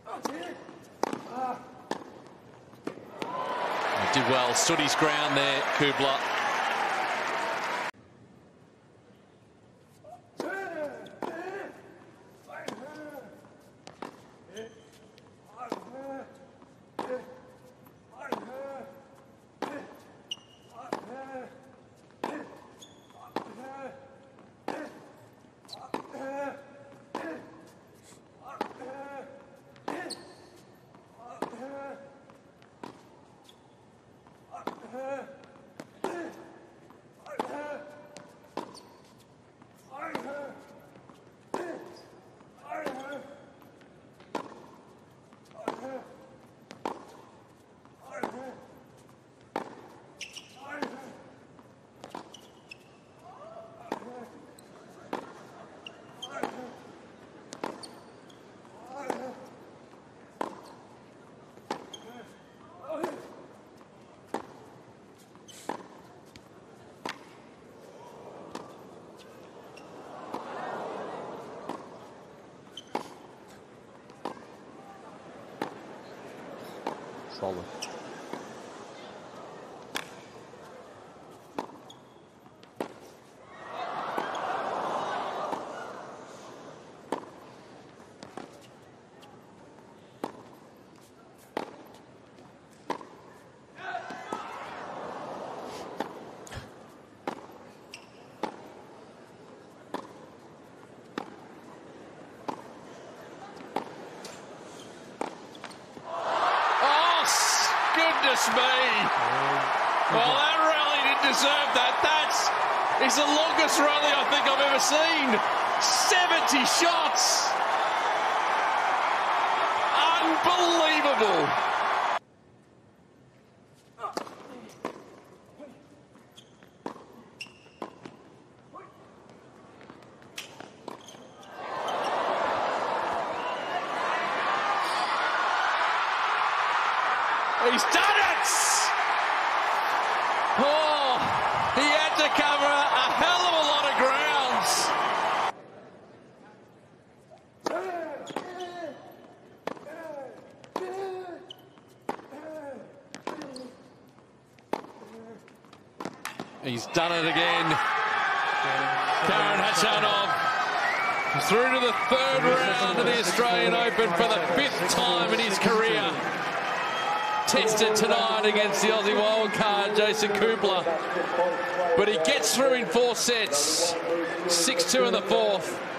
He did well, stood his ground there, Kubler. Solid. Goodness me. Well, that rally didn't deserve that. That is the longest rally I think I've ever seen. 70 shots. Unbelievable. He's done it! Oh, he had to cover a hell of a lot of grounds. He's done it again. Karen Khachanov through to the third round of the Australian Open for the 5th time in his career. Tested tonight against the Aussie wildcard, Jason Kubler. But he gets through in 4 sets. 6-2 in the 4th.